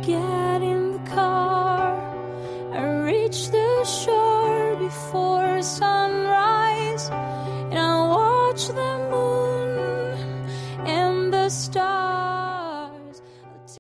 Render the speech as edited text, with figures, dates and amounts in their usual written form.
get in the car and reach the shore before sun.